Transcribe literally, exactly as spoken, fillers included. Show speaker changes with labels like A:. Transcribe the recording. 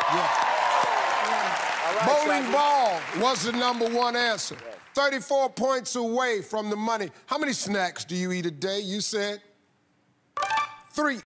A: Yeah.
B: All right,
A: Bowling
B: Shaggy.
A: ball was the number one answer.
B: Yes.
A: thirty-four points away from the money. How many snacks do you eat a day? You said three.